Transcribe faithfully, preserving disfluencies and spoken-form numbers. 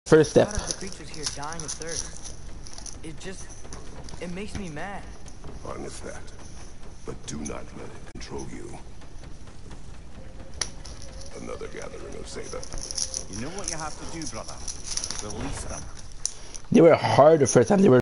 First step. The creatures here dying of thirst. It just, it makes me mad. Harness that, but do not let it control you. Another gathering of Seda. You know what you have to do, brother? Release them. They were hard the first time they were